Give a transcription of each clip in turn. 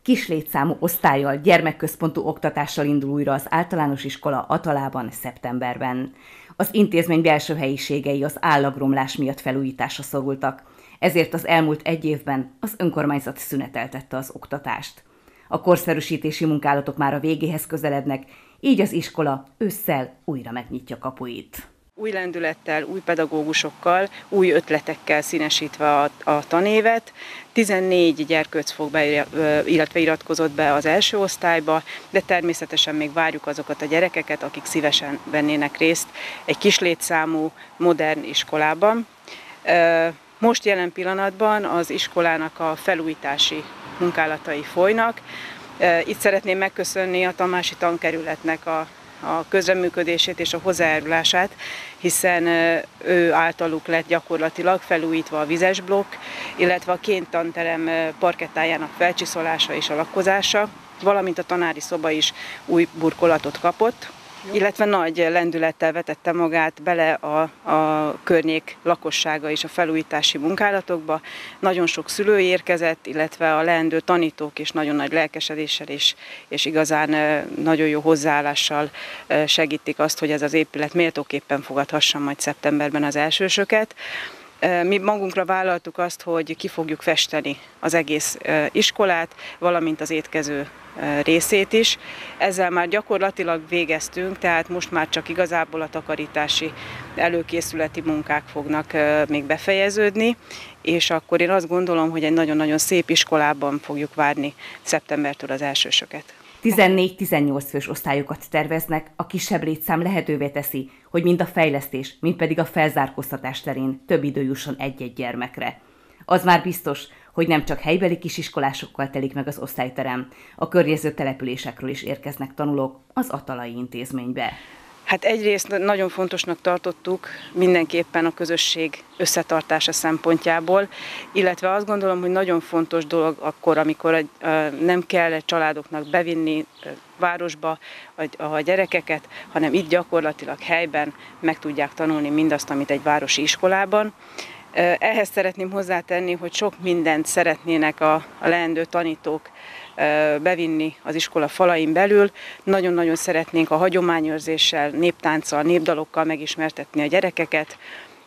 Kis létszámú osztállyal, gyermekközpontú oktatással indul újra az általános iskola Atalában szeptemberben. Az intézmény belső helyiségei az állagromlás miatt felújításra szorultak, ezért az elmúlt egy évben az önkormányzat szüneteltette az oktatást. A korszerűsítési munkálatok már a végéhez közelednek, így az iskola ősszel újra megnyitja kapuit. Új lendülettel, új pedagógusokkal, új ötletekkel színesítve a tanévet. 14 gyerkőc illetve iratkozott be az első osztályba, de természetesen még várjuk azokat a gyerekeket, akik szívesen vennének részt egy kis létszámú, modern iskolában. Most jelen pillanatban az iskolának a felújítási munkálatai folynak. Itt szeretném megköszönni a Tamási Tankerületnek a közreműködését és a hozzájárulását, hiszen ő általuk lett gyakorlatilag felújítva a vizes blokk, illetve a kéntanterem parkettájának felcsiszolása és a lakkozása, valamint a tanári szoba is új burkolatot kapott, illetve nagy lendülettel vetette magát bele a környék lakossága is a felújítási munkálatokba. Nagyon sok szülő érkezett, illetve a leendő tanítók is nagyon nagy lelkesedéssel és igazán nagyon jó hozzáállással segítik azt, hogy ez az épület méltóképpen fogadhassa majd szeptemberben az elsősöket. Mi magunkra vállaltuk azt, hogy ki fogjuk festeni az egész iskolát, valamint az étkező részét is. Ezzel már gyakorlatilag végeztünk, tehát most már csak igazából a takarítási előkészületi munkák fognak még befejeződni, és akkor én azt gondolom, hogy egy nagyon-nagyon szép iskolában fogjuk várni szeptembertől az elsősöket. 14-18 fős osztályokat terveznek, a kisebb létszám lehetővé teszi, hogy mind a fejlesztés, mind pedig a felzárkóztatás terén több idő jusson egy-egy gyermekre. Az már biztos, hogy nem csak helybeli kisiskolásokkal telik meg az osztályterem, a környező településekről is érkeznek tanulók az atalai intézménybe. Hát egyrészt nagyon fontosnak tartottuk mindenképpen a közösség összetartása szempontjából, illetve azt gondolom, hogy nagyon fontos dolog akkor, amikor nem kell családoknak bevinni városba a gyerekeket, hanem itt gyakorlatilag helyben meg tudják tanulni mindazt, amit egy városi iskolában. Ehhez szeretném hozzátenni, hogy sok mindent szeretnének a leendő tanítók bevinni az iskola falain belül. Nagyon-nagyon szeretnénk a hagyományőrzéssel, néptánccal, népdalokkal megismertetni a gyerekeket.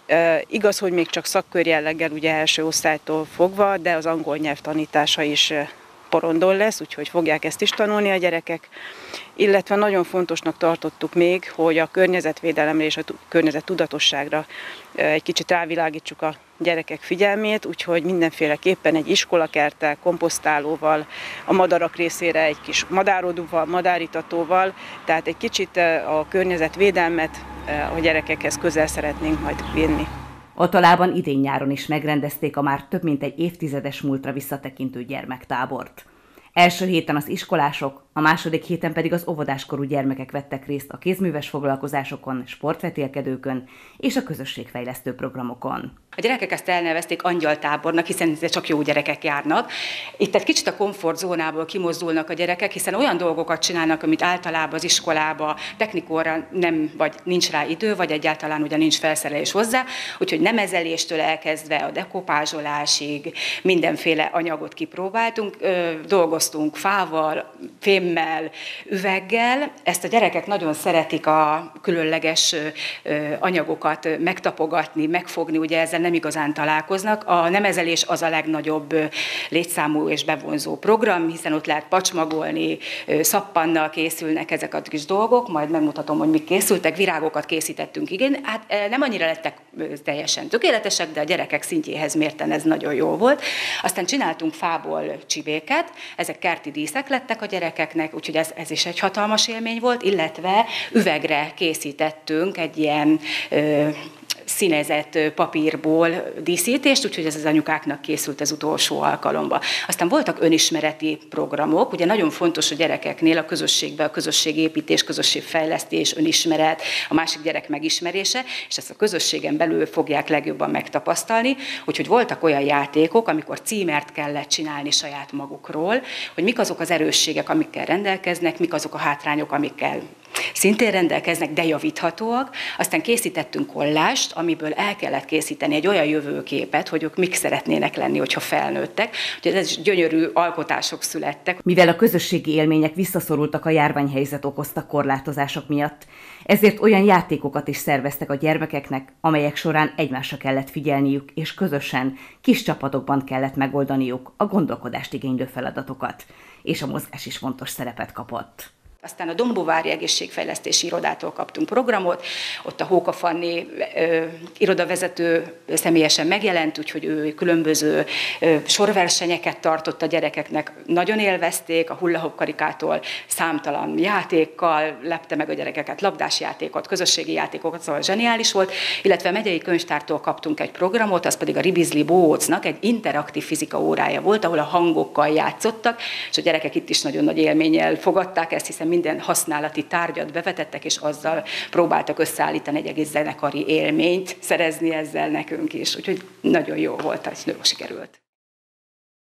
Igaz, hogy még csak szakkörjelleggel, ugye első osztálytól fogva, de az angol nyelv tanítása is porondon lesz, úgyhogy fogják ezt is tanulni a gyerekek. Illetve nagyon fontosnak tartottuk még, hogy a környezetvédelemre és a környezettudatosságra egy kicsit rávilágítsuk a gyerekek figyelmét, úgyhogy mindenféleképpen egy iskolakerttel, komposztálóval, a madarak részére egy kis madárodóval, madáritatóval, tehát egy kicsit a környezetvédelmet a gyerekekhez közel szeretnénk majd vinni. Atalában idén-nyáron is megrendezték a már több mint egy évtizedes múltra visszatekintő gyermektábort. Első héten az iskolások, a második héten pedig az óvodáskorú gyermekek vettek részt a kézműves foglalkozásokon, sportvetélkedőkön és a közösségfejlesztő programokon. A gyerekek ezt elnevezték angyaltábornak, hiszen itt csak jó gyerekek járnak. Itt egy kicsit a komfortzónából kimozdulnak a gyerekek, hiszen olyan dolgokat csinálnak, amit általában az iskolába technikorra nem, vagy nincs rá idő, vagy egyáltalán ugye nincs felszerelés hozzá, úgyhogy nemezeléstől elkezdve a dekopázsolásig mindenféle anyagot kipróbáltunk, dolgoztunk fával, fémmel, üveggel. Ezt a gyerekek nagyon szeretik a különleges anyagokat megtapogatni, megfogni, ugye ezzel nem igazán találkoznak. A nemezelés az a legnagyobb létszámú és bevonzó program, hiszen ott lehet pacsmagolni, szappannal készülnek ezek a kis dolgok, majd megmutatom, hogy mik készültek, virágokat készítettünk, igen. Hát nem annyira lettek teljesen tökéletesek, de a gyerekek szintjéhez mérten ez nagyon jó volt. Aztán csináltunk fából csibéket, ezek kerti díszek lettek a gyerekeknek, úgyhogy ez is egy hatalmas élmény volt, illetve üvegre készítettünk egy ilyen színezett papírból díszítést, úgyhogy ez az anyukáknak készült az utolsó alkalomba. Aztán voltak önismereti programok, ugye nagyon fontos a gyerekeknél a közösségben a közösségépítés, közösségfejlesztés, önismeret, a másik gyerek megismerése, és ezt a közösségen belül fogják legjobban megtapasztalni, úgyhogy voltak olyan játékok, amikor címert kellett csinálni saját magukról, hogy mik azok az erősségek, amikkel rendelkeznek, mik azok a hátrányok, amikkel szintén rendelkeznek, de javíthatóak. Aztán készítettünk kollást, amiből el kellett készíteni egy olyan jövőképet, hogy ők mik szeretnének lenni, hogyha felnőttek. Úgyhogy ez is gyönyörű alkotások születtek. Mivel a közösségi élmények visszaszorultak a járványhelyzet okozta korlátozások miatt, ezért olyan játékokat is szerveztek a gyermekeknek, amelyek során egymásra kellett figyelniük, és közösen, kis csapatokban kellett megoldaniuk a gondolkodást igénylő feladatokat, és a mozgás is fontos szerepet kapott. Aztán a Dombóvári Egészségfejlesztési Irodától kaptunk programot, ott a Hóka Fanni irodavezető személyesen megjelent, úgyhogy ő különböző sorversenyeket tartott a gyerekeknek, nagyon élvezték, a hullahop-karikától számtalan játékkal lepte meg a gyerekeket, labdás játékot, közösségi játékokat, szóval zseniális volt, illetve a megyei könyvtártól kaptunk egy programot, az pedig a Ribizli Boócnak egy interaktív fizika órája volt, ahol a hangokkal játszottak, és a gyerekek itt is nagyon nagy élménnyel fogadták ezt, hiszen minden használati tárgyat bevetettek, és azzal próbáltak összeállítani egy egész zenekari élményt, szerezni ezzel nekünk is. Úgyhogy nagyon jó volt, ez jól sikerült.